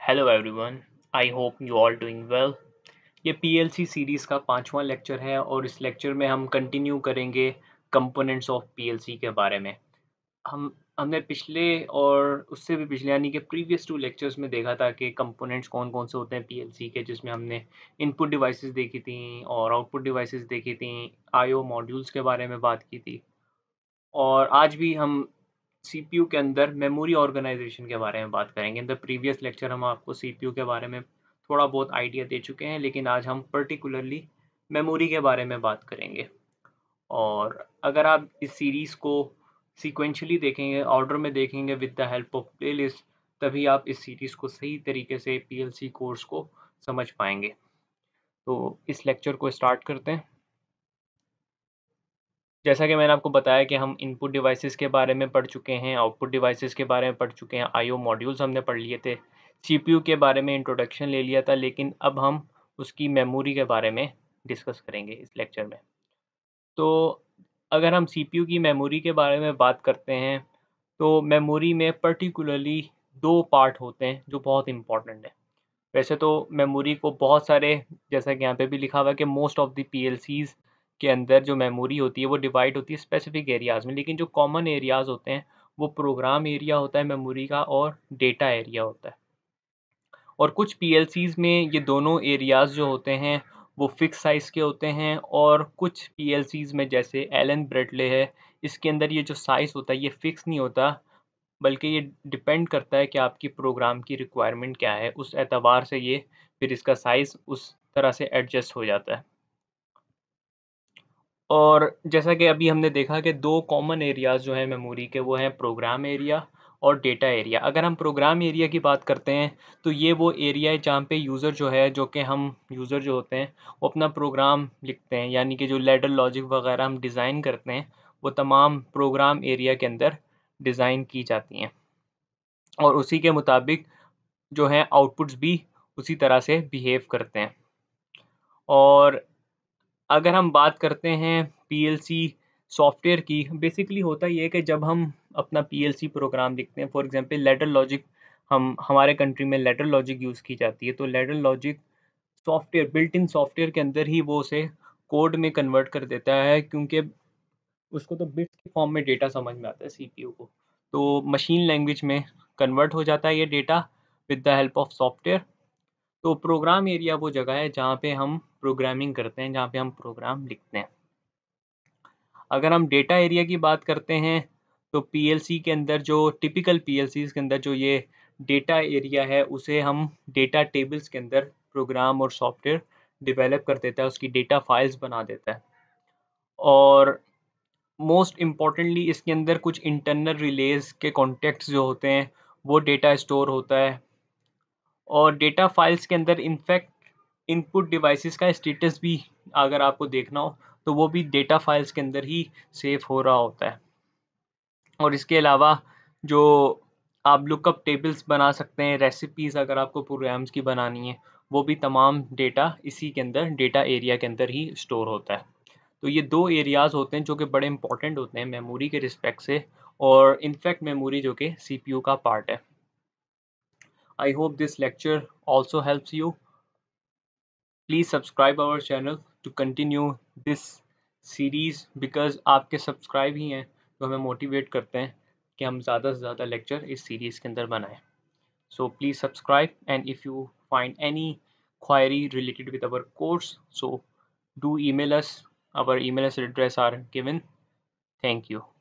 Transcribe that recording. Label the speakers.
Speaker 1: Hello everyone, I hope you all doing well. ये PLC series का 5वां lecture है और इस लेक्चर में हम कंटिन्यू करेंगे कंपोनेंट्स ऑफ पीएलसी के बारे में। हमने पिछले और उससे भी पिछले यानी कि प्रीवियस 2 लेक्चर्स में देखा था कि कंपोनेंट्स कौन-कौन से होते हैं पीएलसी के, जिसमें हमने इनपुट डिवाइसेस देखी थी और आउटपुट डिवाइसेस देखी थी, आईओ मॉड्यूल्स के बारे में बात की थी और आज भी हम सीपीयू के अंदर मेमोरी ऑर्गेनाइजेशन के बारे में बात करेंगे। इन द प्रीवियस लेक्चर हम आपको सीपीयू के बारे में थोड़ा बहुत आइडिया दे चुके हैं, लेकिन आज हम पर्टिकुलरली मेमोरी के बारे में बात करेंगे। और अगर आप इस सीरीज़ को सीक्वेंशियली देखेंगे, ऑर्डर में देखेंगे with the help of playlist, तभी आप इस सीरीज़ को सही तरीके से पीएलसी कोर्स को समझ पाएंगे। तो इस लेक्चर को स्टार्ट करते हैं। जैसा कि मैंने आपको बताया कि हम इनपुट डिवाइसेस के बारे में पढ़ चुके हैं, आउटपुट डिवाइसेस के बारे में पढ़ चुके हैं, आईओ मॉड्यूल्स हमने पढ़ लिए थे, सीपीयू के बारे में इंट्रोडक्शन ले लिया था, लेकिन अब हम उसकी मेमोरी के बारे में डिस्कस करेंगे इस लेक्चर में। तो अगर हम सीपीयू की मेमोरी के बारे में बात करते हैं, तो मेमोरी में पर्टिकुलरली 2 पार्ट होते हैं जो बहुत इम्पोर्टेंट हैं। वैसे तो मेमोरी को बहुत सारे, जैसा कि यहाँ पे भी लिखा हुआ है कि मोस्ट ऑफ द पीएलसीज़ के अंदर जो मेमोरी होती है वो डिवाइड होती है स्पेसिफिक एरियाज़ में, लेकिन जो कॉमन एरियाज़ होते हैं वो प्रोग्राम एरिया होता है मेमोरी का और डेटा एरिया होता है। और कुछ पीएलसीज़ में ये दोनों एरियाज़ जो होते हैं वो फिक्स साइज़ के होते हैं और कुछ पीएलसीज़ में जैसे एलन ब्रेडले है, इसके अंदर ये जो साइज़ होता है ये फिक्स नहीं होता, बल्कि ये डिपेंड करता है कि आपकी प्रोग्राम की रिक्वायरमेंट क्या है, उस एतबार से ये फिर इसका साइज़ उस तरह से एडजस्ट हो जाता है। और जैसा कि अभी हमने देखा कि 2 कॉमन एरियाज़ जो हैं मेमोरी के, वो हैं प्रोग्राम एरिया और डेटा एरिया। अगर हम प्रोग्राम एरिया की बात करते हैं, तो ये वो एरिया है जहाँ पे यूज़र जो है, जो कि हम यूज़र जो होते हैं, वो अपना प्रोग्राम लिखते हैं, यानी कि जो लैडर लॉजिक वगैरह हम डिज़ाइन करते हैं, वो तमाम प्रोग्राम एरिया के अंदर डिज़ाइन की जाती हैं। और उसी के मुताबिक जो हैं आउटपुट्स भी उसी तरह से बिहेव करते हैं। और अगर हम बात करते हैं पीएलसी सॉफ्टवेयर की, बेसिकली होता ये है कि जब हम अपना पीएलसी प्रोग्राम लिखते हैं, फॉर एग्जांपल लैडर लॉजिक, हम हमारे कंट्री में लैडर लॉजिक यूज़ की जाती है, तो ladder logic software, built in software के अंदर ही वो उसे कोड में कन्वर्ट कर देता है, क्योंकि उसको तो बिट्स के फॉर्म में डेटा समझ में आता है सीपीयू को, तो मशीन लैंग्वेज में कन्वर्ट हो जाता है ये data with the help of software. तो प्रोग्राम एरिया वो जगह है जहाँ पे हम प्रोग्रामिंग करते हैं, जहाँ पे हम प्रोग्राम लिखते हैं। अगर हम डेटा एरिया की बात करते हैं, तो पीएलसी के अंदर जो टिपिकल पीएलसीज़ के अंदर जो ये डेटा एरिया है, उसे हम डेटा टेबल्स के अंदर प्रोग्राम और सॉफ्टवेयर डेवलप कर देता है, उसकी डेटा फाइल्स बना देता है। और मोस्ट इम्पॉर्टेंटली इसके अंदर कुछ इंटरनल रिलेज़ के कॉन्टेक्ट्स जो होते हैं, वो डेटा स्टोर होता है। और डेटा फाइल्स के अंदर इनफैक्ट इनपुट डिवाइसेस का स्टेटस भी अगर आपको देखना हो, तो वो भी डेटा फाइल्स के अंदर ही सेव हो रहा होता है। और इसके अलावा जो आप लुकअप टेबल्स बना सकते हैं, रेसिपीज़ अगर आपको प्रोग्राम्स की बनानी है, वो भी तमाम डेटा इसी के अंदर डेटा एरिया के अंदर ही स्टोर होता है। तो ये 2 एरियाज़ होते हैं जो कि बड़े इंपॉर्टेंट होते हैं मेमोरी के रिस्पेक्ट से, और इनफैक्ट मेमोरी जो कि सीपीयू का पार्ट है। I hope this lecture also helps you. Please subscribe our channel to continue this series, because आपके सब्सक्राइब ही हैं जो हमें मोटिवेट करते हैं कि हम ज़्यादा से ज़्यादा लेक्चर इस सीरीज़ के अंदर बनाएं। So please subscribe, and if you find any query related with our course, so do email us. Our email address are given. Thank you.